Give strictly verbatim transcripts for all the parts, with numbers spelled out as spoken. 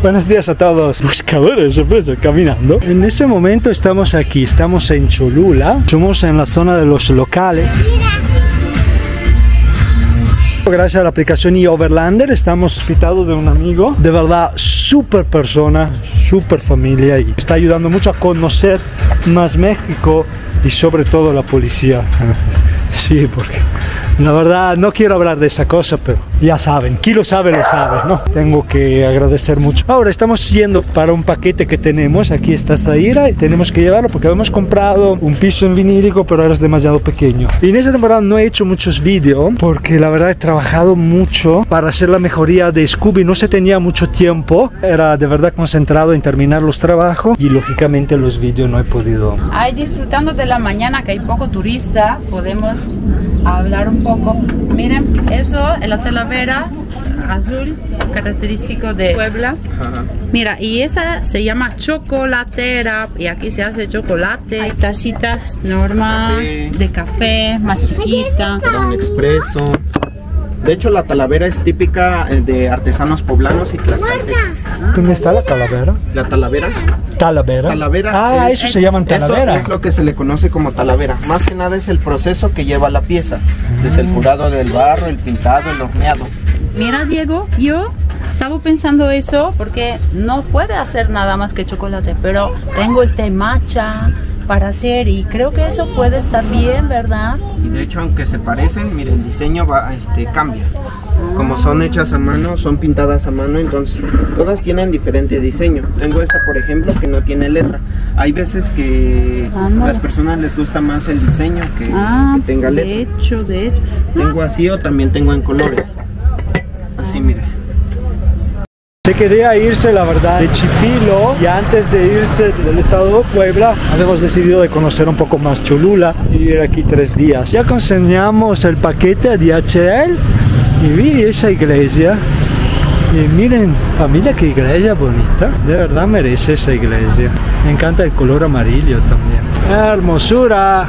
Buenos días a todos. Buscadores, sorpresa, caminando. En ese momento estamos aquí, estamos en Cholula. Somos en la zona de los locales. Gracias a la aplicación eOverlander estamos hospitados de un amigo, de verdad, súper persona, súper familia, y está ayudando mucho a conocer más México y sobre todo la policía. Sí, porque la verdad no quiero hablar de esa cosa, pero ya saben, quien lo sabe, lo sabe, ¿no? Tengo que agradecer mucho. Ahora estamos yendo para un paquete que tenemos, aquí está Zaira, y tenemos que llevarlo porque habíamos comprado un piso en vinílico, pero ahora es demasiado pequeño. Y en esta temporada no he hecho muchos vídeos, porque la verdad he trabajado mucho para hacer la mejoría de Scooby, no se tenía mucho tiempo, era de verdad concentrado en terminar los trabajos, y lógicamente los vídeos no he podido. Ahí disfrutando de la mañana, que hay poco turista, podemos hablar un poco. Miren, eso, el Hotel La Vera azul, característico de Puebla. Ajá. Mira, y esa se llama chocolatera, y aquí se hace chocolate. Hay tacitas normal café. de café, más chiquita. Un expreso. De hecho, la Talavera es típica de artesanos poblanos y tlaxcaltecas. ¿Dónde está la Talavera? La Talavera. Talavera. Talavera. Ah, es, eso se llaman Talavera. Esto es lo que se le conoce como Talavera. Más que nada es el proceso que lleva la pieza. Desde el curado del barro, el pintado, el horneado. Mira, Diego, yo estaba pensando eso porque no puede hacer nada más que chocolate, pero tengo el té matcha para hacer, y creo que eso puede estar bien, ¿verdad? Y de hecho, aunque se parecen, miren, el diseño va, este, cambia. Como son hechas a mano, son pintadas a mano, entonces todas tienen diferente diseño. Tengo esta, por ejemplo, que no tiene letra. Hay veces que a las personas les gusta más el diseño que, ah, que tenga letra. De hecho, de hecho. Tengo así, o también tengo en colores. Así, miren. Se quería irse, la verdad, de Chipilo, y antes de irse del estado de Puebla, habíamos decidido de conocer un poco más Cholula y vivir aquí tres días. Ya conseguimos el paquete a D H L y vi esa iglesia. Y miren, familia, qué iglesia bonita. De verdad merece esa iglesia. Me encanta el color amarillo también. ¡Hermosura!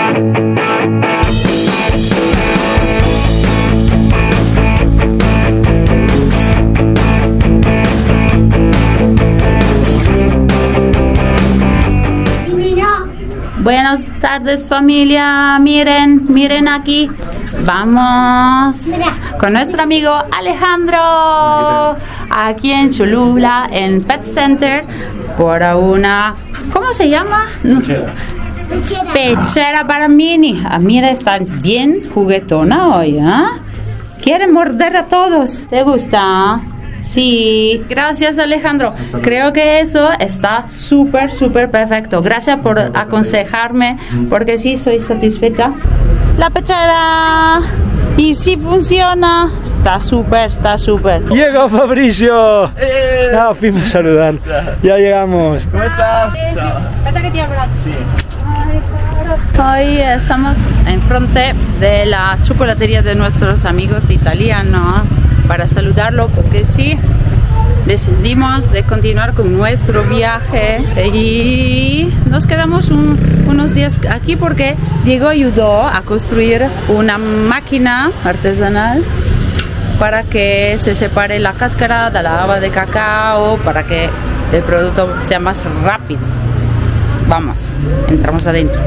Buenas tardes, familia. Miren, miren aquí. Vamos con nuestro amigo Alejandro aquí en Cholula, en Pet Center, por una, ¿cómo se llama? Pechera. Pechera para mini. Ah, mira, está bien juguetona hoy, ¿eh? Quiere morder a todos. ¿Te gusta? Sí, gracias, Alejandro. Creo que eso está súper, súper perfecto. Gracias por aconsejarme, porque sí, soy satisfecha. La pechera, y sí funciona. Está súper, está súper. Llegó Fabricio. ¡Eh! Ah, fuimos a saludar. Ya llegamos. ¿Cómo estás? Sí. Hoy estamos en frente de la chocolatería de nuestros amigos italianos para saludarlo, porque sí, decidimos de continuar con nuestro viaje y nos quedamos un, unos días aquí porque Diego ayudó a construir una máquina artesanal para que se separe la cáscara de la haba de cacao, para que el producto sea más rápido. Vamos, entramos adentro.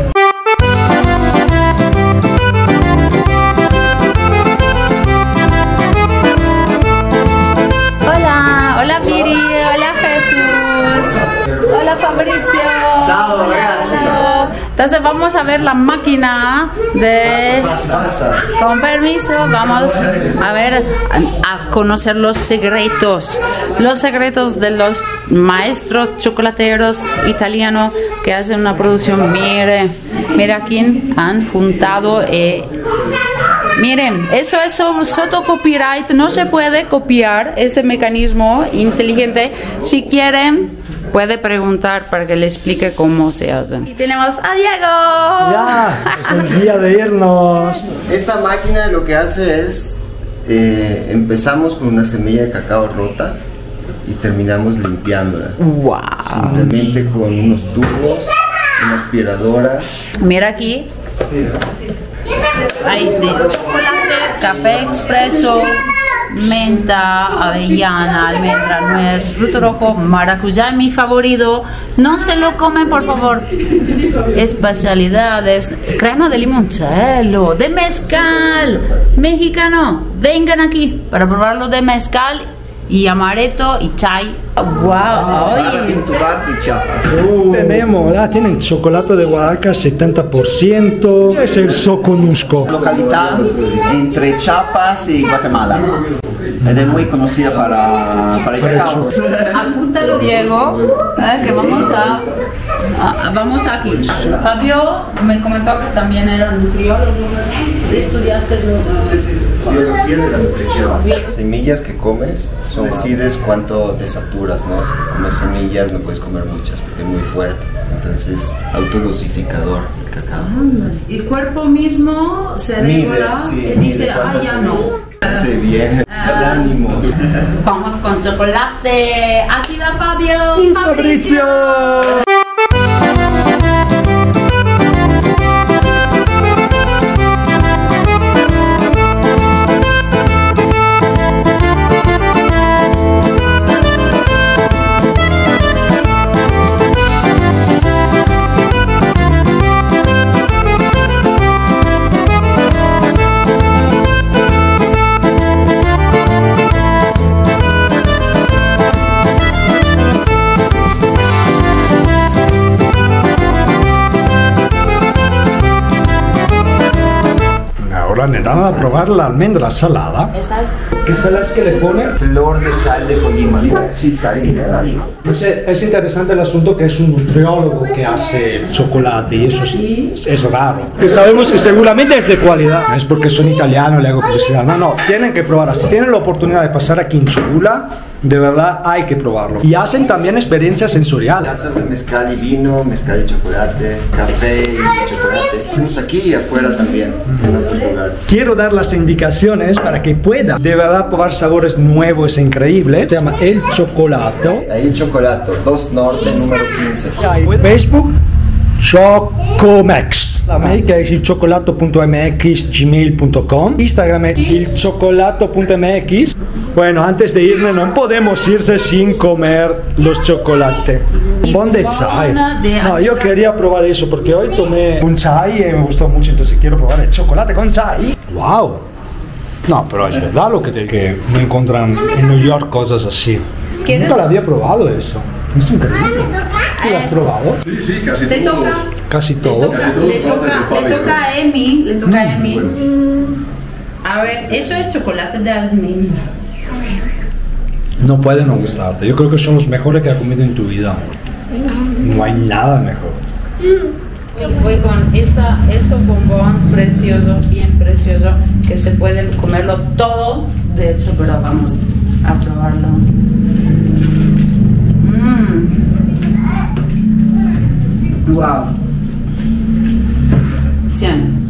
Hola Miri, hola Jesús, hola Fabricio. Chao, gracias. Entonces vamos a ver la máquina de... Con permiso, vamos a ver, a conocer los secretos, los secretos de los maestros chocolateros italianos que hacen una producción. Mire, mira quién han juntado. Eh, Miren, eso es soto copyright, no se puede copiar ese mecanismo inteligente. Si quieren, puede preguntar para que le explique cómo se hace. Y tenemos a Diego. Ya, es el día de irnos. Esta máquina lo que hace es, eh, empezamos con una semilla de cacao rota y terminamos limpiándola. Wow. Simplemente con unos tubos, una aspiradora. Mira aquí. Sí, ¿no? Hay de chocolate, café expreso, menta, avellana, almendra, nuez, fruto rojo, maracuyá, mi favorito. No se lo comen, por favor. Especialidades, crema de limoncello, de mezcal, mexicano. Vengan aquí para probarlo de mezcal y amaretto y chai. Wow, oye. Uh, tenemos, ah, tienen chocolate de Oaxaca setenta por ciento. Es el Soconusco. Località entre Chiapas y Guatemala. Ed è muy conocida para, para el cacao. Apúntalo, Diego, eh, que vamos a, a- vamos aquí. Fabio me comentó que también era nutriólogo, ¿verdad? Sí, estudiaste Sí, sí, sí. Biología de la nutrición. Las semillas que comes, son, decides cuánto te saturas, ¿no? Si comes semillas no puedes comer muchas porque es muy fuerte. Entonces, autodosificador el cacao. el cuerpo mismo se regula sí, y dice, mide ah, cuántas ya no. semillas. Hace bien, el ánimo. Vamos con chocolate. Aquí va Fabio. Fabricio. Ahora le dan a probar la almendra salada. Esta es ¿Qué salas que le pone? Flor de sal de Colima. Sí, está ahí, ¿verdad? Pues eh, es interesante el asunto que es un nutriólogo que hace chocolate y eso es, es raro. Que sabemos que seguramente es de calidad. No es porque son italianos le hago publicidad. No, no, tienen que probarla. Si tienen la oportunidad de pasar aquí en Cholula, de verdad hay que probarlo. Y hacen también experiencias sensoriales. Latas de mezcal y vino, mezcal y chocolate, café y chocolate. Hacemos aquí y afuera también, en otros lugares. Quiero dar las indicaciones para que pueda de verdad probar sabores nuevos e increíbles. Se llama El Chocolato. Ahí el chocolate, dos Norte, número quince. Facebook, Chocomex. La mail que es il chocolato punto m x gmail punto com. Instagram es il chocolato punto m x. Bueno, antes de irme no podemos irse sin comer los chocolates. Bon de chai. No, yo quería probar eso porque hoy tomé un chai y me gustó mucho, entonces quiero probar el chocolate con chai. Wow. No, pero es verdad lo que, te, que no encuentran en New York cosas así. ¿Quieres? Nunca lo había probado eso. Es increíble. ¿Tú lo has probado? Sí, sí, casi Te todos. toca. Casi todo. Casi todos Le los toca, chocolates de le Fabio. toca a Emi, le toca a Emi. Bueno. A ver, eso es chocolate de almendra. No puede no gustarte. Yo creo que son los mejores que has comido en tu vida. No hay nada mejor. Y voy con esta, eso bombón precioso, bien precioso, que se puede comerlo todo, de hecho, pero vamos a probarlo. Mmm. Wow. cien.